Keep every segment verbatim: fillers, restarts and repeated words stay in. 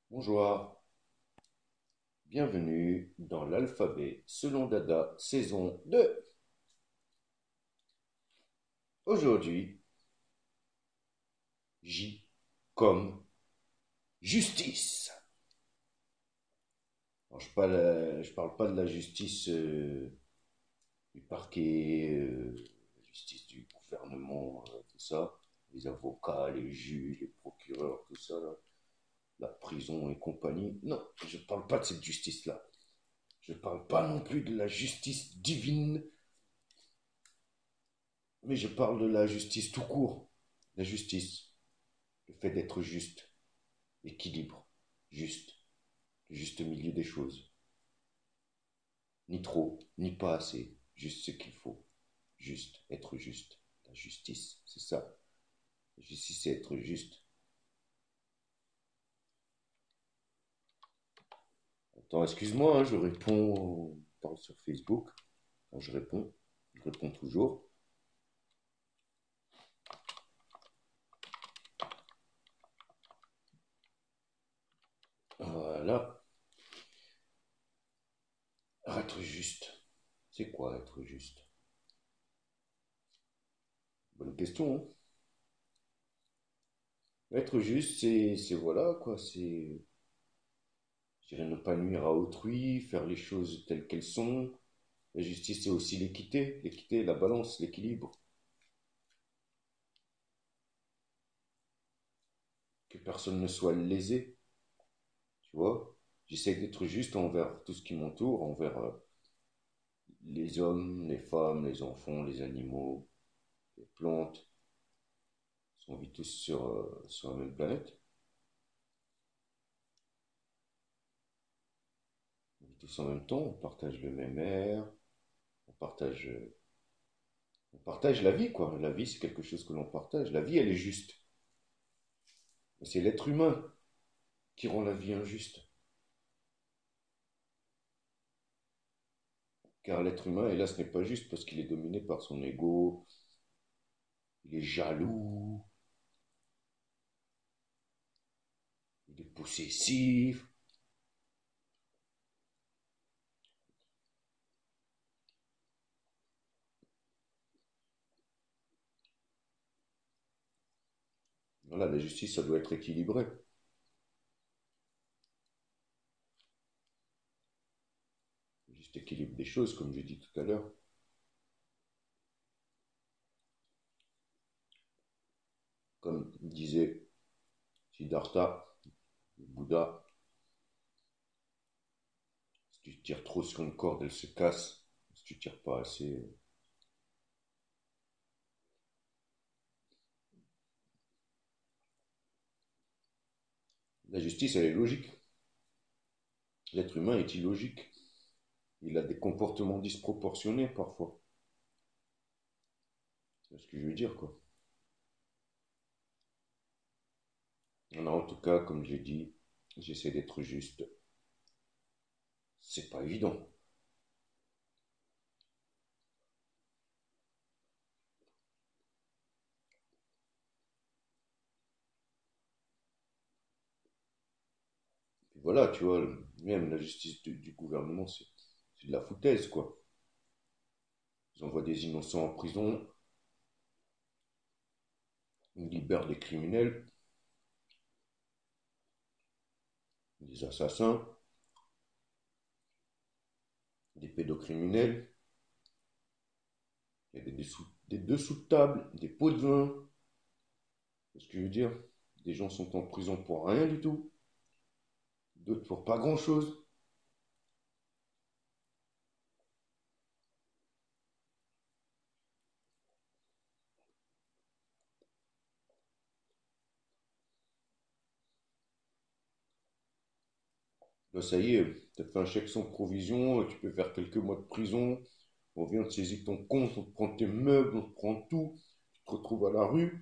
Bonjour, bienvenue dans l'alphabet selon Dada, saison deux. Aujourd'hui, J comme justice. Alors, je parle, euh, je parle pas de la justice euh, du parquet, euh, la justice du gouvernement, euh, tout ça, les avocats, les juges, les procureurs, tout ça, là, la prison et compagnie. Non, je parle pas de cette justice-là. Je parle pas non plus de la justice divine, mais je parle de la justice tout court. La justice, le fait d'être juste, équilibre, juste, le juste milieu des choses. Ni trop, ni pas assez, juste ce qu'il faut. Juste, être juste. La justice, c'est ça. La justice, c'est être juste. Attends, excuse-moi, hein, je réponds, on parle sur Facebook. Quand je réponds, je réponds toujours. Voilà. Être juste. C'est quoi être juste? Bonne question, hein. Être juste, c'est, c'est voilà, quoi, c'est, je dirais ne pas nuire à autrui, faire les choses telles qu'elles sont. La justice, c'est aussi l'équité, l'équité, la balance, l'équilibre. Que personne ne soit lésé, tu vois. J'essaie d'être juste envers tout ce qui m'entoure, envers euh, les hommes, les femmes, les enfants, les animaux, les plantes. On vit tous sur, euh, sur la même planète. On vit tous en même temps, on partage le même air, on partage, euh, on partage la vie, quoi. La vie, c'est quelque chose que l'on partage. La vie, elle est juste. Mais c'est l'être humain qui rend la vie injuste. Car l'être humain, hélas, n'est pas juste parce qu'il est dominé par son ego, il est jaloux, il est possessif. Voilà, la justice, ça doit être équilibré. Juste équilibre des choses, comme j'ai dit tout à l'heure. Comme disait Siddhartha, le Bouddha, si tu tires trop sur une corde, elle se casse. Si tu tires pas assez. La justice, elle est logique. L'être humain est illogique. Il a des comportements disproportionnés parfois. C'est ce que je veux dire, quoi. Alors, en tout cas, comme j'ai dit, j'essaie d'être juste. C'est pas évident. Puis voilà, tu vois, même la justice du, du gouvernement, c'est c'est de la foutaise, quoi. Ils envoient des innocents en prison, ils libèrent des criminels, des assassins, des pédocriminels. Il y a des, dessous- des dessous de table, des pots de vin. C'est ce que je veux dire. Des gens sont en prison pour rien du tout, d'autres pour pas grand-chose. Là, ça y est, tu as fait un chèque sans provision, tu peux faire quelques mois de prison, on vient de saisir ton compte, on te prend tes meubles, on te prend tout, tu te retrouves à la rue,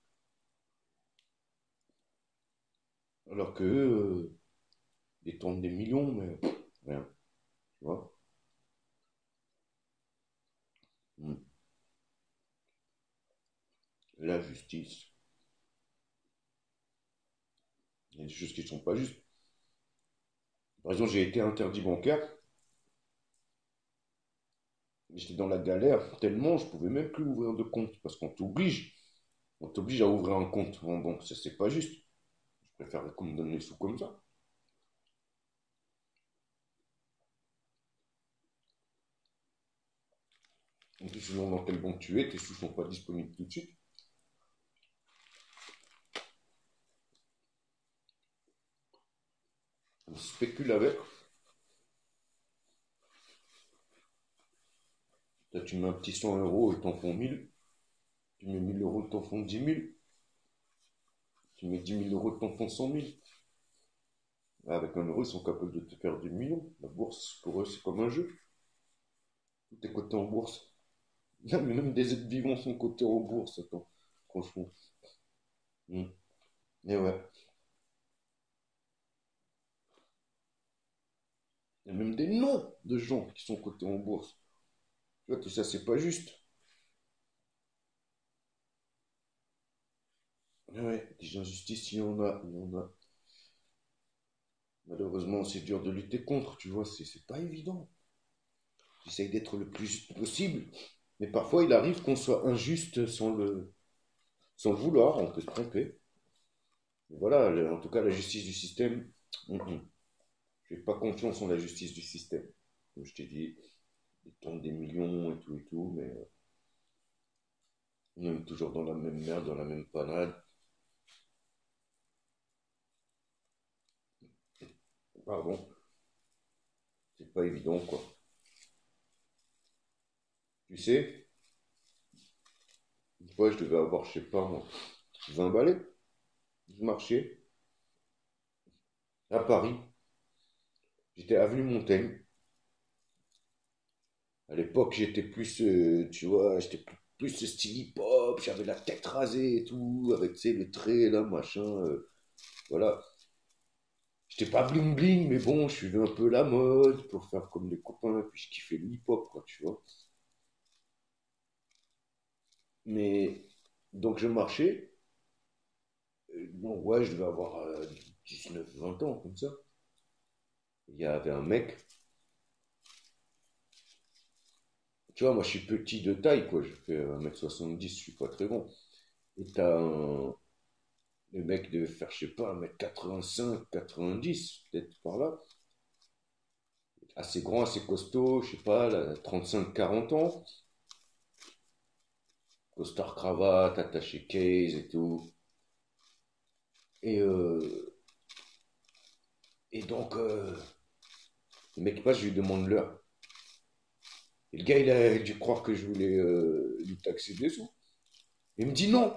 alors que eux, ils détournent des millions, mais rien, tu vois. Hmm. La justice, il y a des choses qui ne sont pas justes. Par exemple, j'ai été interdit bancaire. J'étais dans la galère tellement je pouvais même plus ouvrir de compte parce qu'on t'oblige. On t'oblige à ouvrir un compte en banque. Ça, c'est pas juste. Je préfère qu'on me donne les sous comme ça. En plus, selon dans quelle banque tu es, tes sous sont pas disponibles tout de suite. On spécule avec. Là, tu mets un petit cent euros et t'en font mille. Tu mets mille euros, t'en font dix mille. Tu mets dix mille euros, t'en font cent mille. Avec un euro, ils sont capables de te faire des millions. La bourse, pour eux, c'est comme un jeu. Tout est coté en bourse. Non, mais même des êtres vivants sont cotés en bourse. Attends, franchement. Hmm. Et ouais. Il y a même des noms de gens qui sont cotés en bourse. Tu vois, tout ça, c'est pas juste. Et ouais, des injustices, il y en a, il y en a. Malheureusement, c'est dur de lutter contre, tu vois, c'est c'est pas évident. J'essaye d'être le plus juste possible. Mais parfois, il arrive qu'on soit injuste sans le, sans le vouloir, on peut se tromper. Mais voilà, le- en tout cas, la justice du système, hum, hum. Je n'ai pas confiance en la justice du système. Comme je t'ai dit, ils tombent des millions et tout et tout, mais euh, on est toujours dans la même merde, dans la même panade. Pardon, c'est pas évident, quoi. Tu sais, une fois, je devais avoir, je sais pas moi, vingt balais. Je marchais à Paris. J'étais avenue Montaigne. À l'époque, j'étais plus, euh, tu vois, j'étais plus, plus ce style hip-hop. J'avais la tête rasée et tout, avec, tu sais, le trait, là, machin. euh, voilà. J'étais pas bling bling, mais bon, je suivais un peu la mode pour faire comme les copains, puis je kiffais le hip-hop, quoi, tu vois. Mais, donc je marchais, euh, bon, ouais, je devais avoir euh, dix-neuf, vingt ans, comme ça. Il y avait un mec, tu vois, moi je suis petit de taille, quoi, je fais un mètre soixante-dix, je suis pas très grand. Et t'as un, le mec devait faire, je sais pas, un mètre quatre-vingt-cinq, quatre-vingt-dix, peut-être par là. Assez grand, assez costaud, je sais pas, là, trente-cinq, quarante ans. Costard cravate, attaché case et tout. Et, euh, et donc, euh, le mec passe, je lui demande l'heure. Et le gars, il a dû croire que je voulais euh, lui taxer des sous. Il me dit non.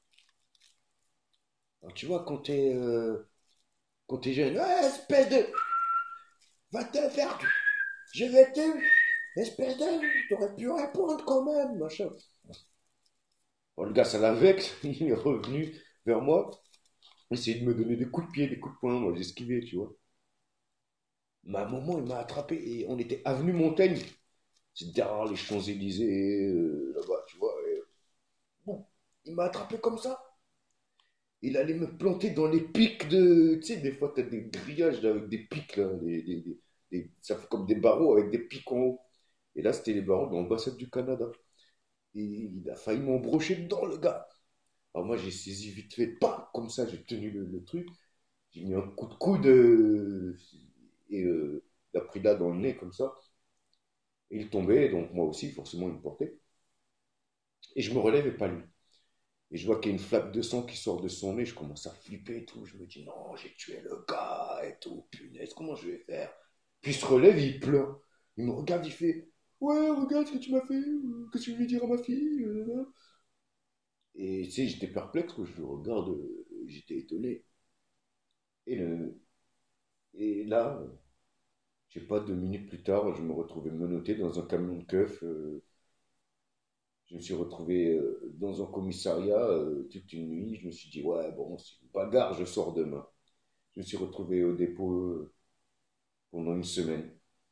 Alors, tu vois, quand t'es euh, quand t'es jeune, ouais, espèce de. Va te faire. Je vais te. Espèce de. T'aurais pu répondre quand même, machin. Bon, le gars, ça la vexe. Il est revenu vers moi. Il essayait de me donner des coups de pied, des coups de poing. Moi, j'ai esquivé, tu vois. Mais à un moment, il m'a attrapé et on était avenue Montaigne. C'est derrière les Champs-Élysées, euh, là-bas, tu vois. Et, bon, il m'a attrapé comme ça. Il allait me planter dans les pics de. Tu sais, des fois, tu as des grillages là, avec des pics, là. Des, des- des- des- ça fait comme des barreaux avec des pics en haut. Et là, c'était les barreaux de l'ambassade du Canada. Et il a failli m'embrocher dedans, le gars. Alors moi, j'ai saisi vite fait, pas comme ça, j'ai tenu le, le truc. J'ai mis un coup de coude euh, et euh, il a pris là dans le nez, comme ça. Et il tombait, donc moi aussi, forcément, il me portait. Et je me relève et pas lui. Et je vois qu'il y a une flaque de sang qui sort de son nez. Je commence à flipper et tout. Je me dis, non, j'ai tué le gars et tout. Punaise, comment je vais faire? Puis il se relève et il pleure. Il me regarde, il fait, ouais, regarde ce que tu m'as fait. euh, Qu'est-ce que je vais dire à ma fille? euh, Et tu sais, j'étais perplexe quand je le regarde. euh, J'étais étonné. Et, le, et là, euh, je sais pas, deux minutes plus tard, je me retrouvais menotté dans un camion de keuf. euh, Je me suis retrouvé euh, dans un commissariat euh, toute une nuit. Je me suis dit, ouais, bon, c'est une bagarre, je sors demain. Je me suis retrouvé au dépôt euh, pendant une semaine.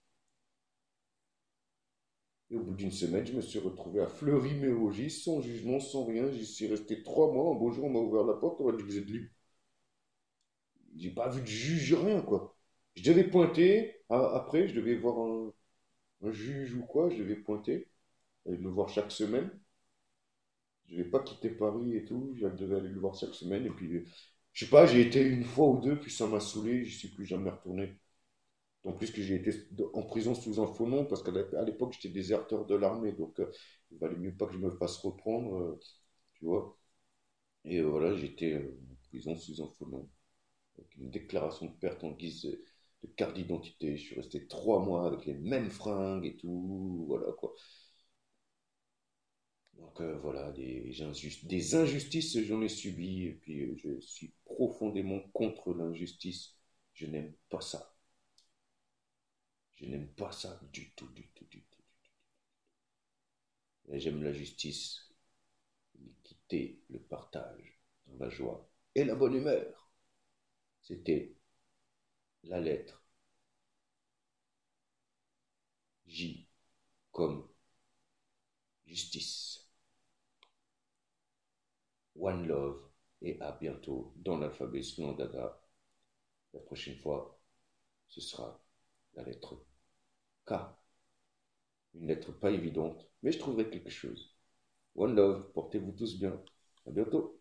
Et au bout d'une semaine, je me suis retrouvé à Fleury-Mérogis, sans jugement, sans rien. J'y suis resté trois mois. Un beau jour, on m'a ouvert la porte, on m'a dit, vous êtes libre. J'ai pas vu de juge, rien, quoi. Je devais pointer, a- après, je devais voir un, un juge ou quoi, je devais pointer, et le voir chaque semaine. Je devais pas quitter Paris et tout, je devais aller le voir chaque semaine, et puis, euh, je sais pas, j'ai été une fois ou deux, puis ça m'a saoulé, je suis plus jamais retourné. En plus que j'ai été en prison sous un faux nom, parce qu'à l'é- à l'époque, j'étais déserteur de l'armée, donc euh, il valait mieux pas que je me fasse reprendre, euh, tu vois. Et euh, voilà, j'étais euh, en prison sous un faux nom, avec une déclaration de perte en guise de, de carte d'identité. Je suis resté trois mois avec les mêmes fringues et tout, voilà quoi. Donc euh, voilà, des, injust- des injustices, j'en ai subi, et puis euh, je suis profondément contre l'injustice. Je n'aime pas ça. Je n'aime pas ça du tout, du tout, du tout. Et j'aime la justice, l'équité, le partage, dans la joie et la bonne humeur. C'était la lettre J comme justice. One love et à bientôt dans l'alphabet selon Dada. La prochaine fois, ce sera la lettre K. Une lettre pas évidente, mais je trouverai quelque chose. One love, portez-vous tous bien. À bientôt.